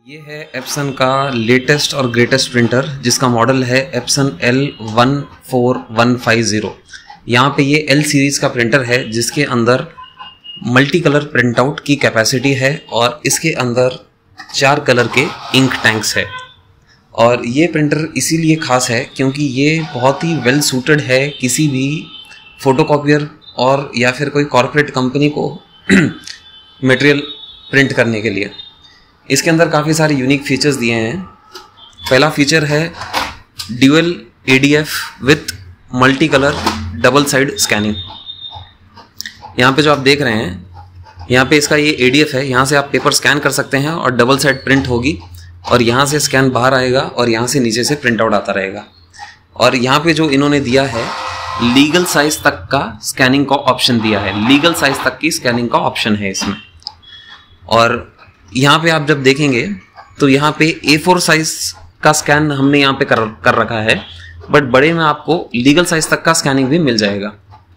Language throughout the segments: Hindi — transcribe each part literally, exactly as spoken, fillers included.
ये है एप्सन का लेटेस्ट और ग्रेटेस्ट प्रिंटर जिसका मॉडल है Epson L one four one five zero. यहाँ पे ये एल सीरीज़ का प्रिंटर है जिसके अंदर मल्टी कलर प्रिंट आउट की कैपेसिटी है और इसके अंदर चार कलर के इंक टैंक्स है। और ये प्रिंटर इसीलिए ख़ास है क्योंकि ये बहुत ही वेल सूटेड है किसी भी फोटोकॉपियर और या फिर कोई कॉर्पोरेट कंपनी को मटेरियल प्रिंट करने के लिए। इसके अंदर काफ़ी सारे यूनिक फीचर्स दिए हैं। पहला फीचर है dual ADF with multi colour double side scanning. यहाँ पे जो आप देख रहे हैं, यहाँ पे इसका ये एडीएफ है, यहाँ से आप पेपर स्कैन कर सकते हैं और डबल साइड प्रिंट होगी और यहाँ से स्कैन बाहर आएगा और यहाँ से नीचे से प्रिंट आउट आता रहेगा। और यहाँ पे जो इन्होंने दिया है लीगल साइज तक का स्कैनिंग का ऑप्शन दिया है, लीगल साइज तक की स्कैनिंग का ऑप्शन है इसमें। और यहाँ पे आप जब देखेंगे तो यहाँ पे ए फोर साइज का स्कैन हमने यहाँ पे कर कर रखा है, बट बड़े में आपको लीगल साइज तक का स्कैनिंग भी मिल जाएगा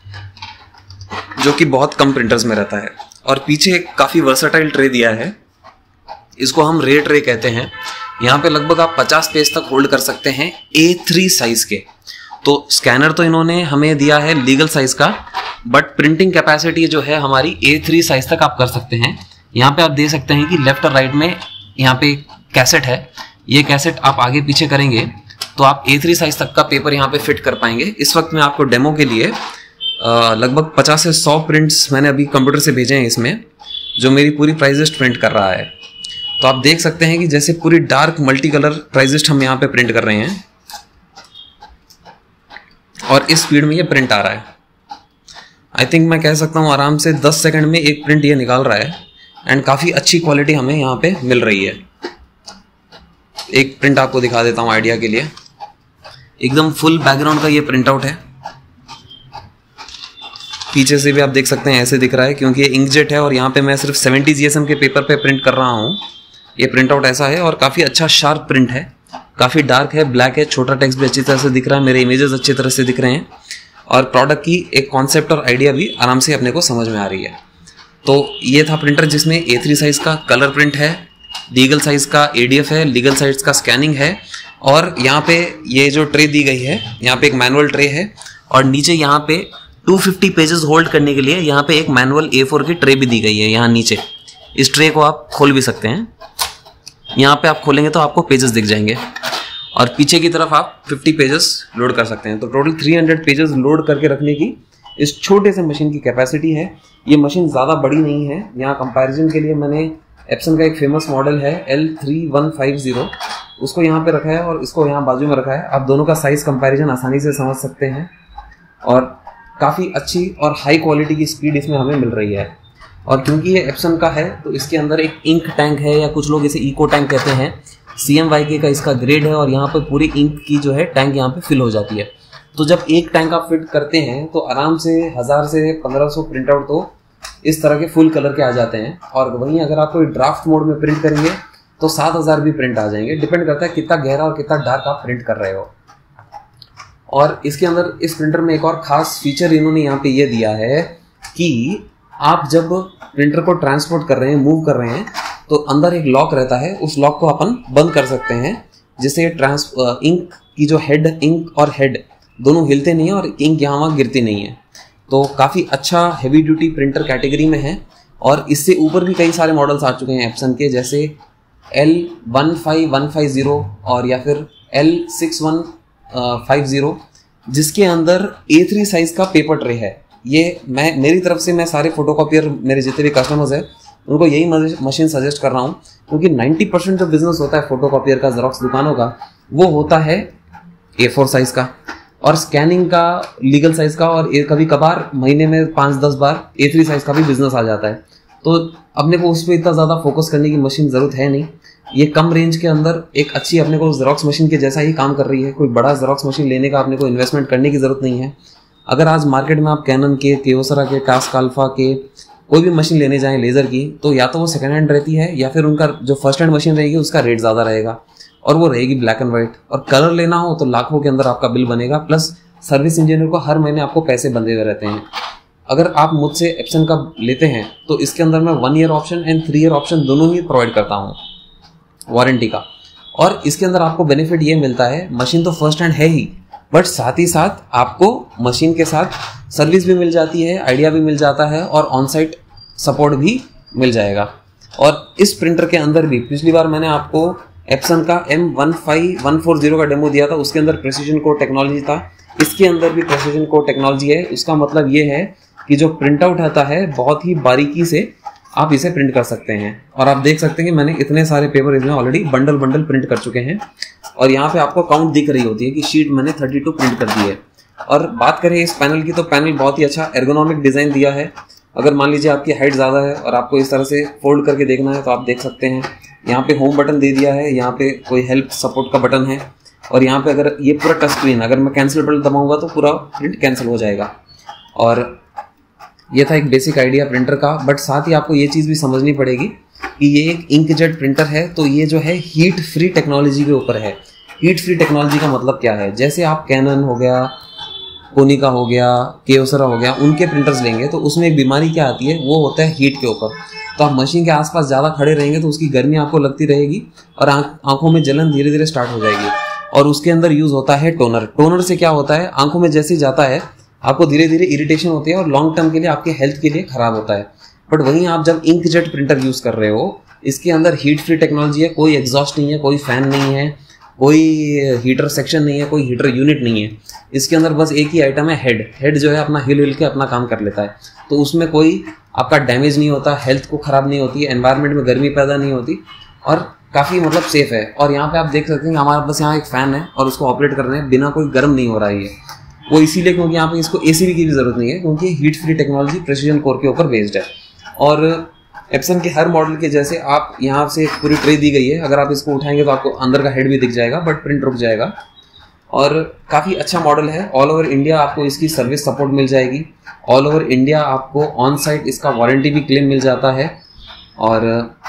जो कि बहुत कम प्रिंटर्स में रहता है। और पीछे एक काफ़ी वर्सेटाइल ट्रे दिया है, इसको हम रे ट्रे कहते हैं। यहाँ पे लगभग आप पचास पेज तक होल्ड कर सकते हैं ए थ्री साइज के। तो स्कैनर तो इन्होंने हमें दिया है लीगल साइज का, बट प्रिंटिंग कैपेसिटी जो है हमारी ए थ्री साइज तक आप कर सकते हैं। यहाँ पे आप देख सकते हैं कि लेफ्ट और राइट में यहाँ पे कैसेट है, ये कैसेट आप आगे पीछे करेंगे तो आप ए थ्री साइज तक का पेपर यहाँ पे फिट कर पाएंगे। इस वक्त मैं आपको डेमो के लिए लगभग पचास से सौ प्रिंट्स मैंने अभी कंप्यूटर से भेजे हैं इसमें, जो मेरी पूरी प्राइजेस्ट प्रिंट कर रहा है। तो आप देख सकते हैं कि जैसे पूरी डार्क मल्टी कलर प्राइजेस्ट हम यहाँ पे प्रिंट कर रहे हैं और इस स्पीड में ये प्रिंट आ रहा है। आई थिंक मैं कह सकता हूँ आराम से दस सेकंड में एक प्रिंट ये निकाल रहा है एंड काफ़ी अच्छी क्वालिटी हमें यहाँ पे मिल रही है। एक प्रिंट आपको दिखा देता हूँ आइडिया के लिए। एकदम फुल बैकग्राउंड का ये प्रिंट आउट है। पीछे से भी आप देख सकते हैं ऐसे दिख रहा है क्योंकि ये इंकजेट है और यहाँ पे मैं सिर्फ सेवेंटी जीएसएम के पेपर पे प्रिंट कर रहा हूँ। ये प्रिंट आउट ऐसा है और काफ़ी अच्छा शार्प प्रिंट है, काफ़ी डार्क है, ब्लैक है, छोटा टेक्स्ट भी अच्छी तरह से दिख रहा है, मेरे इमेजेस अच्छी तरह से दिख रहे हैं और प्रोडक्ट की एक कॉन्सेप्ट और आइडिया भी आराम से अपने को समझ में आ रही है। तो ये था प्रिंटर जिसमें ए थ्री साइज का कलर प्रिंट है, लीगल साइज का एडीएफ है, लीगल साइज का स्कैनिंग है और यहाँ पे ये जो ट्रे दी गई है, यहाँ पे एक मैनुअल ट्रे है और नीचे यहाँ पे दो सौ पचास पेजेस होल्ड करने के लिए यहाँ पे एक मैनुअल ए फोर की ट्रे भी दी गई है। यहाँ नीचे इस ट्रे को आप खोल भी सकते हैं, यहाँ पे आप खोलेंगे तो आपको पेजेस दिख जाएंगे और पीछे की तरफ आप पचास पेजेस लोड कर सकते हैं। तो टोटल तीन सौ पेजेस लोड करके रखने की इस छोटे से मशीन की कैपेसिटी है। ये मशीन ज़्यादा बड़ी नहीं है। यहाँ कंपैरिजन के लिए मैंने एप्सन का एक फेमस मॉडल है L three one five zero, उसको यहाँ पे रखा है और इसको यहाँ बाजू में रखा है। आप दोनों का साइज़ कंपैरिजन आसानी से समझ सकते हैं और काफ़ी अच्छी और हाई क्वालिटी की स्पीड इसमें हमें मिल रही है। और क्योंकि ये एप्सन का है तो इसके अंदर एक इंक टैंक है या कुछ लोग इसे इको टैंक कहते हैं, सी एम वाई के का इसका ग्रेड है और यहाँ पर पूरी इंक की जो है टैंक यहाँ पे फिल हो जाती है। तो जब एक टैंक आप फिट करते हैं तो आराम से हज़ार से पंद्रह सौ प्रिंट आउट तो इस तरह के फुल कलर के आ जाते हैं। और वहीं अगर आप कोई ड्राफ्ट मोड में प्रिंट करेंगे तो सात हज़ार भी प्रिंट आ जाएंगे। डिपेंड करता है कितना गहरा और कितना डार्क आप प्रिंट कर रहे हो। और इसके अंदर इस प्रिंटर में एक और ख़ास फीचर इन्होंने यहाँ पे ये दिया है कि आप जब प्रिंटर को ट्रांसपोर्ट कर रहे हैं, मूव कर रहे हैं, तो अंदर एक लॉक रहता है, उस लॉक को अपन बंद कर सकते हैं जिससे ट्रांस इंक की जो हेड, इंक और हेड दोनों हिलते नहीं है और इंक यहाँ वहाँ गिरती नहीं है। तो काफ़ी अच्छा हैवी ड्यूटी प्रिंटर कैटेगरी में है। और इससे ऊपर भी कई सारे मॉडल्स आ चुके हैं एप्सन के, जैसे L one five one five zero और या फिर L six one five zero, जिसके अंदर ए थ्री साइज़ का पेपर ट्रे है। ये मैं मेरी तरफ से मैं सारे फोटोकॉपियर मेरे जितने भी कस्टमर्स हैं उनको यही मशीन सजेस्ट कर रहा हूँ क्योंकि नब्बे परसेंट जो बिजनेस होता है फोटोकॉपियर का, जेरोक्स दुकानों का, वो होता है ए फोर साइज़ का और स्कैनिंग का लीगल साइज का और कभी कभार महीने में पाँच दस बार ए थ्री साइज का भी बिजनेस आ जाता है। तो अपने को उस पर इतना ज़्यादा फोकस करने की मशीन ज़रूरत है नहीं। ये कम रेंज के अंदर एक अच्छी अपने को जेरोक्स मशीन के जैसा ही काम कर रही है। कोई बड़ा जेरोक्स मशीन लेने का अपने को इन्वेस्टमेंट करने की ज़रूरत नहीं है। अगर आज मार्केट में आप कैनन के, केओसरा के, टास्क अल्फा के कोई भी मशीन लेने जाएँ लेज़र की, तो या तो वो सेकेंड हैंड रहती है या फिर उनका जो फर्स्ट हैंड मशीन रहेगी उसका रेट ज़्यादा रहेगा और वो रहेगी ब्लैक एंड वाइट। और कलर लेना हो तो लाखों के अंदर आपका बिल बनेगा, प्लस सर्विस इंजीनियर को हर महीने आपको पैसे बंधे हुए रहते हैं। अगर आप मुझसे एप्सन का लेते हैं तो इसके अंदर मैं one year option and three year option दोनों ही प्रोवाइड करता हूँ। वारंटी का। और इसके अंदर आपको बेनिफिट ये मिलता है, मशीन तो फर्स्ट हैंड है ही, बट साथ ही साथ आपको मशीन के साथ सर्विस भी मिल जाती है, आइडिया भी मिल जाता है और ऑन साइट सपोर्ट भी मिल जाएगा। और इस प्रिंटर के अंदर भी पिछली बार मैंने आपको एप्सन का M one five one four zero का डेमो दिया था, उसके अंदर प्रेसिजन कोड टेक्नोलॉजी था। इसके अंदर भी प्रेसिजन कोड टेक्नोलॉजी है। उसका मतलब ये है कि जो प्रिंट आउट आता है बहुत ही बारीकी से आप इसे प्रिंट कर सकते हैं। और आप देख सकते हैं कि मैंने इतने सारे पेपर इसमें ऑलरेडी बंडल बंडल प्रिंट कर चुके हैं और यहाँ पे आपको काउंट दिख रही होती है कि शीट मैंने थर्टी टू प्रिंट कर दी है। और बात करें इस पैनल की, तो पैनल बहुत ही अच्छा एर्गोनॉमिक डिज़ाइन दिया है। अगर मान लीजिए आपकी हाइट ज़्यादा है और आपको इस तरह से फोल्ड करके देखना है तो आप देख सकते हैं। यहाँ पे होम बटन दे दिया है, यहाँ पे कोई हेल्प सपोर्ट का बटन है और यहाँ पे अगर ये पूरा टच स्क्रीन, अगर मैं कैंसिल बटन दबाऊंगा तो पूरा प्रिंट कैंसिल हो जाएगा। और ये था एक बेसिक आइडिया प्रिंटर का। बट साथ ही आपको ये चीज़ भी समझनी पड़ेगी कि ये एक इंकजेट प्रिंटर है, तो ये जो है हीट फ्री टेक्नोलॉजी के ऊपर है। हीट फ्री टेक्नोलॉजी का मतलब क्या है, जैसे आप कैनन हो गया, कोनिका हो गया, केओसरा हो गया, उनके प्रिंटर्स लेंगे तो उसमें एक बीमारी क्या आती है, वो होता है हीट के ऊपर। तो आप मशीन के आसपास ज़्यादा खड़े रहेंगे तो उसकी गर्मी आपको लगती रहेगी और आंखों में जलन धीरे धीरे स्टार्ट हो जाएगी। और उसके अंदर यूज़ होता है टोनर। टोनर से क्या होता है, आंखों में जैसे जाता है आपको धीरे धीरे इरिटेशन होती है और लॉन्ग टर्म के लिए आपके हेल्थ के लिए खराब होता है। बट वहीं आप जब इंकजेट प्रिंटर यूज़ कर रहे हो, इसके अंदर हीट फ्री टेक्नोलॉजी है, कोई एग्जॉस्ट नहीं है, कोई फैन नहीं है, कोई हीटर सेक्शन नहीं है, कोई हीटर यूनिट नहीं है। इसके अंदर बस एक ही आइटम है, हेड। हेड जो है अपना हिल हिल के अपना काम कर लेता है, तो उसमें कोई आपका डैमेज नहीं होता, हेल्थ को ख़राब नहीं होती, एनवायरनमेंट में गर्मी पैदा नहीं होती और काफ़ी मतलब सेफ है। और यहाँ पे आप देख सकते हैं कि हमारे पास यहाँ एक फ़ैन है और उसको ऑपरेट करने बिना कोई गर्म नहीं हो रहा है। ये वो इसीलिए क्योंकि यहाँ पे इसको एसी की भी ज़रूरत नहीं है, क्योंकि heat free technology precision core के ऊपर बेस्ड है। और एप्सन के हर मॉडल के जैसे आप यहाँ से पूरी ट्रे दी गई है, अगर आप इसको उठाएंगे तो आपको अंदर का हेड भी दिख जाएगा, बट प्रिंट रुक जाएगा। और काफ़ी अच्छा मॉडल है। ऑल ओवर इंडिया आपको इसकी सर्विस सपोर्ट मिल जाएगी। ऑल ओवर इंडिया आपको ऑन साइट इसका वारंटी भी क्लेम मिल जाता है। और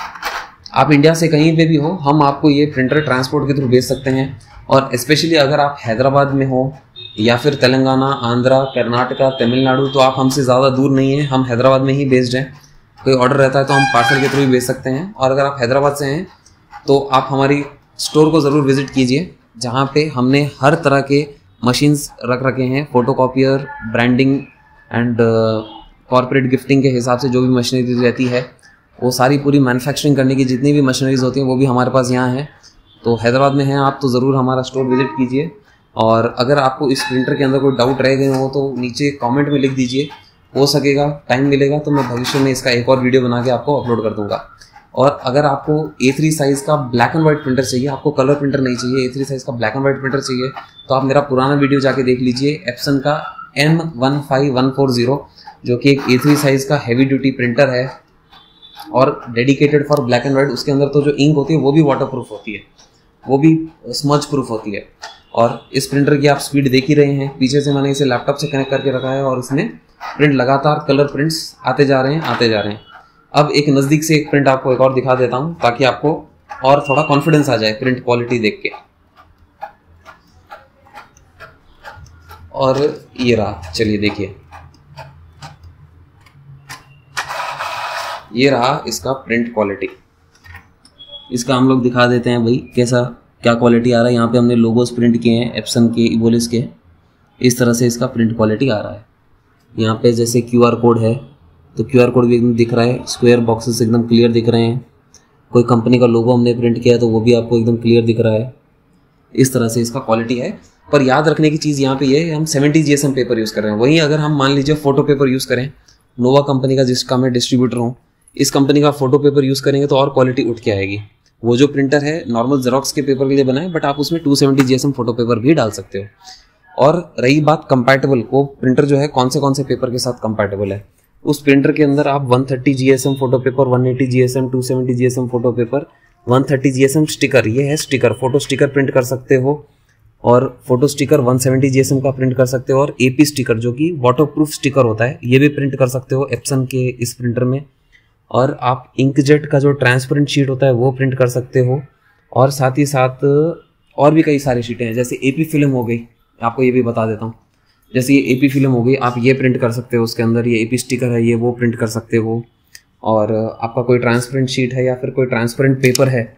आप इंडिया से कहीं पे भी हो, हम आपको ये प्रिंटर ट्रांसपोर्ट के थ्रू भेज सकते हैं। और स्पेशली अगर आप हैदराबाद में हो या फिर तेलंगाना, आंध्रा, कर्नाटका, तमिलनाडु, तो आप हमसे ज़्यादा दूर नहीं हैं, हम हैदराबाद में ही बेस्ड हैं। कोई ऑर्डर रहता है तो हम पार्सल के थ्रू भी भेज सकते हैं। और अगर आप हैदराबाद से हैं तो आप हमारी स्टोर को ज़रूर विज़िट कीजिए, जहाँ पे हमने हर तरह के मशीन्स रख रखे हैं। Photocopier, branding and corporate gifting के हिसाब से जो भी मशीनरी रहती है, वो सारी पूरी मैन्युफैक्चरिंग करने की जितनी भी मशीनरीज होती हैं वो भी हमारे पास यहाँ हैं। तो हैदराबाद में हैं आप तो ज़रूर हमारा स्टोर विज़िट कीजिए। और अगर आपको इस प्रिंटर के अंदर कोई डाउट रह गए हो तो नीचे कमेंट में लिख दीजिए, हो सकेगा टाइम मिलेगा तो मैं भविष्य में इसका एक और वीडियो बना के आपको अपलोड कर दूंगा। और अगर आपको ए थ्री साइज़ का ब्लैक एंड वाइट प्रिंटर चाहिए, आपको कलर प्रिंटर नहीं चाहिए, ए थ्री साइज़ का ब्लैक एंड वाइट प्रिंटर चाहिए, तो आप मेरा पुराना वीडियो जाके देख लीजिए, एप्सन का M one five one four zero, जो कि एक ए थ्री साइज़ का हैवी ड्यूटी प्रिंटर है और dedicated for black and white. उसके अंदर तो जो इंक होती है वो भी वाटर प्रूफ होती है, वो भी स्मज प्रूफ होती है। और इस प्रिंटर की आप स्पीड देख ही रहे हैं, पीछे से मैंने इसे लैपटॉप से कनेक्ट करके रखा है और इसमें प्रिंट लगातार कलर प्रिंट्स आते जा रहे हैं आते जा रहे हैं। अब एक नज़दीक से एक प्रिंट आपको एक और दिखा देता हूं ताकि आपको और थोड़ा कॉन्फिडेंस आ जाए प्रिंट क्वालिटी देख के। और ये रहा, चलिए देखिए, ये रहा इसका प्रिंट क्वालिटी। इसका हम लोग दिखा देते हैं भाई कैसा क्या क्वालिटी आ रहा है। यहाँ पे हमने लोगोस प्रिंट किए हैं एप्सन के, इवोलिस के। इस तरह से इसका प्रिंट क्वालिटी आ रहा है। यहाँ पे जैसे क्यूआर कोड है तो क्यूआर कोड भी एकदम दिख रहा है, स्क्वायर बॉक्सेस एकदम क्लियर दिख रहे हैं। कोई कंपनी का लोगो हमने प्रिंट किया है तो वो भी आपको एकदम क्लियर दिख रहा है। इस तरह से इसका क्वालिटी है। पर याद रखने की चीज़ यहाँ पे ये है, हम सेवेंटी जीएसएम पेपर यूज़ कर रहे हैं। वहीं अगर हम मान लीजिए फोटो पेपर यूज़ करें, नोवा कंपनी का जिसका मैं डिस्ट्रीब्यूटर हूँ, इस कंपनी का फोटो पेपर यूज़ करेंगे तो और क्वालिटी उठ के आएगी। वो जो प्रिंटर है नॉर्मल जेरोक्स के पेपर के लिए बना है, बट आप उसमें two seventy GSM photo paper भी डाल सकते हो। और रही बात कंपैटिबल, वो प्रिंटर जो है कौन से कौन से पेपर के साथ कंपैटिबल है, उस प्रिंटर के अंदर आप one thirty GSM photo paper, one eighty GSM, two seventy GSM photo paper, one thirty GSM sticker, ये है स्टिकर, फोटो स्टिकर प्रिंट कर सकते हो। और photo sticker one seventy GSM का प्रिंट कर सकते हो। और एपी स्टिकर जो कि वाटरप्रूफ स्टिकर होता है, ये भी प्रिंट कर सकते हो एप्सन के इस प्रिंटर में। और आप इंकजेट का जो ट्रांसपेरेंट शीट होता है वो प्रिंट कर सकते हो। और साथ ही साथ और भी कई सारी शीटें हैं, जैसे एपी फिल्म हो गई, आपको ये भी बता देता हूँ। जैसे ये एपी फिल्म हो गई, आप ये प्रिंट कर सकते हो उसके अंदर, ये एपी स्टिकर है, ये वो प्रिंट कर सकते हो। और आपका कोई ट्रांसपेरेंट शीट है या फिर कोई ट्रांसपेरेंट पेपर है,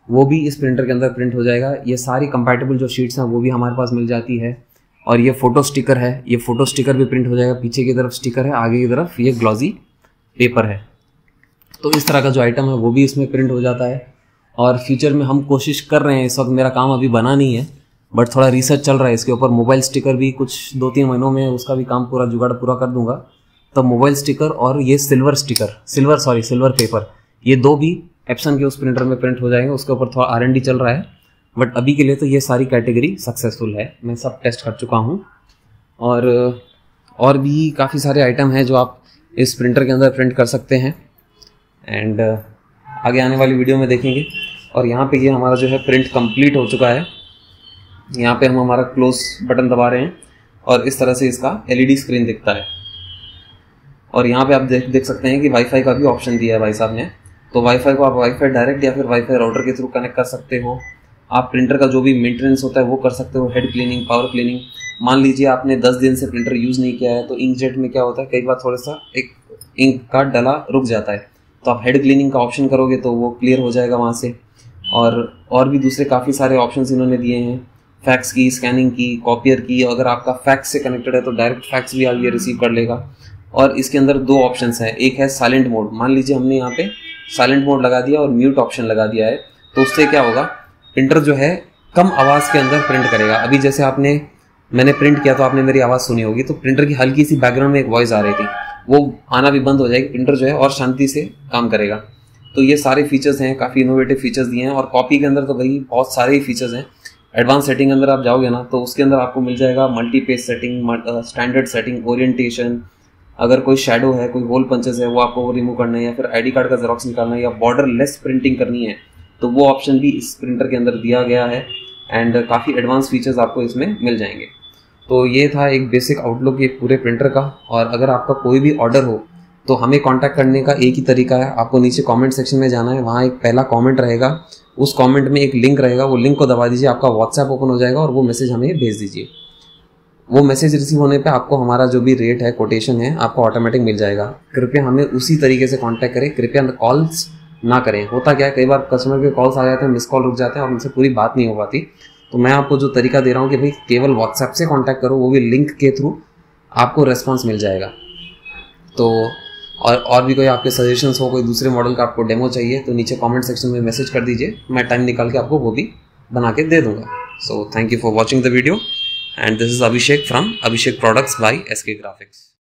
वो भी इस प्रिंटर के अंदर प्रिंट हो जाएगा। ये सारी कंपैटिबल जो शीट्स हैं वो भी हमारे पास मिल जाती है। और ये फ़ोटो स्टिकर है, ये फ़ोटो स्टिकर भी प्रिंट हो जाएगा। पीछे की तरफ स्टिकर है, आगे की तरफ ये ग्लॉसी पेपर है। तो इस तरह का जो आइटम है वो भी इसमें प्रिंट हो जाता है। और फ्यूचर में हम कोशिश कर रहे हैं, इस वक्त मेरा काम अभी बना नहीं है बट थोड़ा रिसर्च चल रहा है इसके ऊपर। मोबाइल स्टिकर भी कुछ दो तीन महीनों में उसका भी काम पूरा जुगाड़ पूरा कर दूंगा। तो मोबाइल स्टिकर और ये silver sticker silver sorry silver paper, ये दो भी एप्सन के उस प्रिंटर में प्रिंट हो जाएंगे। उसके ऊपर थोड़ा आर एन डी चल रहा है बट अभी के लिए तो ये सारी कैटेगरी सक्सेसफुल है, मैं सब टेस्ट कर चुका हूँ। और और भी काफ़ी सारे आइटम हैं जो आप इस प्रिंटर के अंदर प्रिंट कर सकते हैं एंड आगे आने वाली वीडियो में देखेंगे। और यहाँ पे ये हमारा जो है प्रिंट कंप्लीट हो चुका है। यहाँ पे हम हमारा क्लोज बटन दबा रहे हैं और इस तरह से इसका एल ई डी स्क्रीन दिखता है। और यहाँ पे आप देख देख सकते हैं कि वाईफाई का भी ऑप्शन दिया है भाई साहब ने। तो वाईफाई को आप वाईफाई डायरेक्ट या फिर वाईफाई राउटर के थ्रू कनेक्ट कर सकते हो। आप प्रिंटर का जो भी मेंटेनेंस होता है वो कर सकते हो, हेड क्लीनिंग, पावर क्लीनिंग। मान लीजिए आपने दस दिन से प्रिंटर यूज़ नहीं किया है तो इंकजेट में क्या होता है, कई बार थोड़ा सा एक इंक का डला रुक जाता है, तो आप हेड क्लीनिंग का ऑप्शन करोगे तो वो क्लियर हो जाएगा वहाँ से। और और भी दूसरे काफ़ी सारे ऑप्शंस इन्होंने दिए हैं, फैक्स की, स्कैनिंग की, कॉपियर की। अगर आपका फैक्स से कनेक्टेड है तो डायरेक्ट फैक्स भी आप ये रिसीव कर लेगा। और इसके अंदर दो ऑप्शंस हैं, एक है साइलेंट मोड। मान लीजिए हमने यहाँ पे साइलेंट मोड लगा दिया और म्यूट ऑप्शन लगा दिया है, तो उससे क्या होगा, प्रिंटर जो है कम आवाज़ के अंदर प्रिंट करेगा। अभी जैसे आपने मैंने प्रिंट किया तो आपने मेरी आवाज़ सुनी होगी, तो प्रिंटर की हल्की सी बैकग्राउंड में एक वॉइस आ रही थी, वो आना भी बंद हो जाएगी। प्रिंटर जो है और शांति से काम करेगा। तो ये सारे फीचर्स हैं, काफ़ी इनोवेटिव फीचर्स दिए हैं। और कॉपी के अंदर तो भाई बहुत सारे ही फीचर्स हैं। एडवांस सेटिंग अंदर आप जाओगे ना तो उसके अंदर आपको मिल जाएगा multi page setting, standard setting, orientation. अगर कोई शेडो है, कोई होल पंचेस है, वो आपको वो रिमूव करना है, या फिर आईडी कार्ड का जेरोक्स निकालना है, या बॉर्डर लेस प्रिंटिंग करनी है, तो वो ऑप्शन भी इस प्रिंटर के अंदर दिया गया है। एंड काफ़ी एडवांस फीचर्स आपको इसमें मिल जाएंगे। तो ये था एक बेसिक आउटलुक ये पूरे प्रिंटर का। और अगर आपका कोई भी ऑर्डर हो तो हमें कांटेक्ट करने का एक ही तरीका है, आपको नीचे कमेंट सेक्शन में जाना है, वहाँ एक पहला कमेंट रहेगा, उस कमेंट में एक लिंक रहेगा, वो लिंक को दबा दीजिए, आपका व्हाट्सएप ओपन हो जाएगा और वो मैसेज हमें भेज दीजिए। वो मैसेज रिसीव होने पे आपको हमारा जो भी रेट है, कोटेशन है, आपको ऑटोमेटिक मिल जाएगा। कृपया हमें उसी तरीके से कांटेक्ट करें, कृपया कॉल्स ना करें। होता क्या है, कई बार कस्टमर के कॉल्स आ जाते हैं, मिस कॉल रुक जाते हैं और उनसे पूरी बात नहीं हो पाती। तो मैं आपको जो तरीका दे रहा हूँ कि भाई केवल व्हाट्सएप से कांटेक्ट करो, वो भी लिंक के थ्रू, आपको रेस्पॉन्स मिल जाएगा। तो और और भी कोई आपके सजेशंस हो, कोई दूसरे मॉडल का आपको डेमो चाहिए तो नीचे कमेंट सेक्शन में मैसेज कर दीजिए, मैं टाइम निकाल के आपको वो भी बना के दे दूंगा। So thank you for watching the video and this is Abhishek from Abhishek products by S K graphics.